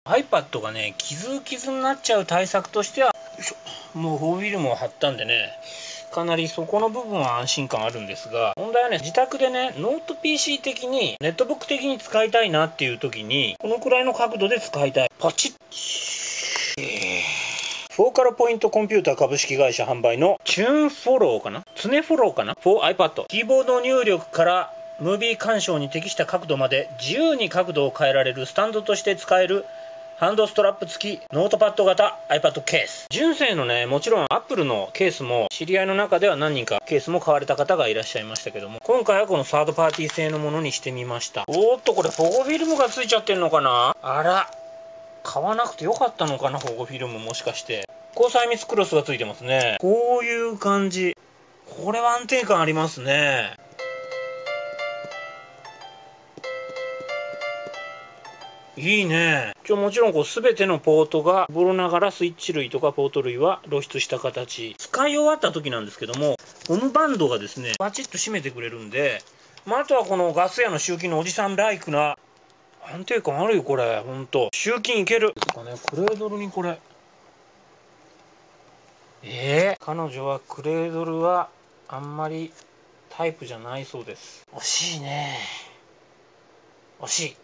iPad がね、傷になっちゃう対策としては、もう保護フィルムを貼ったんでね、かなりそこの部分は安心感あるんですが、問題はね、自宅でね、ノート PC 的に、ネットブック的に使いたいなっていう時に、このくらいの角度で使いたい。パチッ。フォーカルポイントコンピューター株式会社販売のチューンフォローかな、常フォローかな for iPad。キーボード入力からムービー鑑賞に適した角度まで自由に角度を変えられるスタンドとして使えるハンドストラップ付きノートパッド型 iPad ケース。純正のね、もちろん Apple のケースも知り合いの中では何人かケースも買われた方がいらっしゃいましたけども、今回はこのサードパーティー製のものにしてみました。おーっと、これ保護フィルムが付いちゃってんのかな。あら、買わなくてよかったのかな、保護フィルム。もしかして高細密クロスが付いてますね。こういう感じ。これは安定感ありますね。いいね。もちろんこう全てのポートがボロながらスイッチ類とかポート類は露出した形。使い終わった時なんですけども、ゴムバンドがですね、バチッと締めてくれるんで、あとはこのガス屋の集金のおじさんライクな安定感あるよ、これ。ほんと。集金いける。ですかね、クレードルにこれ。彼女はクレードルはあんまりタイプじゃないそうです。惜しいね。惜しい。